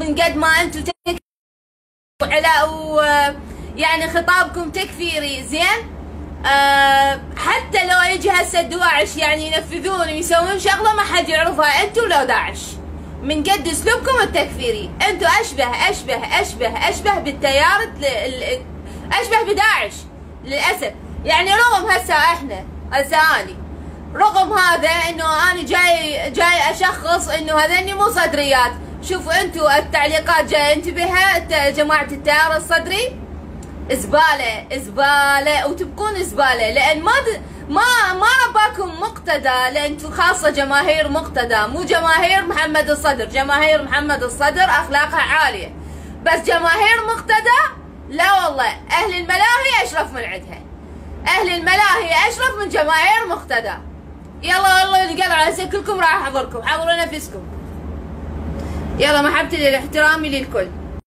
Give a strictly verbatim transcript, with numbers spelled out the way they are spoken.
من قد ما انتم على و يعني خطابكم تكفيري زين. أه حتى لو يجي هسه دواعش يعني ينفذون ويسوون شغله ما حد يعرفها انتم لو داعش، من قد اسلوبكم التكفيري. انتم اشبه اشبه اشبه اشبه بالتيار، اشبه بداعش للاسف. يعني رغم هسه احنا هسه اني رغم هذا انه انا جاي جاي اشخص انه هذني مو صدريات. شوفوا انتم التعليقات جاي انتبه جماعه التيار الصدري، زباله زباله وتبقون زباله، لان ما ما ما رباكم مقتدى، لانتم خاصه جماهير مقتدى، مو جماهير محمد الصدر. جماهير محمد الصدر اخلاقها عاليه، بس جماهير مقتدى لا والله. اهل الملاهي اشرف من عندها، اهل الملاهي اشرف من جماهير مقتدى. يلا والله القلعه هسه كلكم راح احضركم، حضروا نفسكم. يلا محبتي للاحترامي للكل.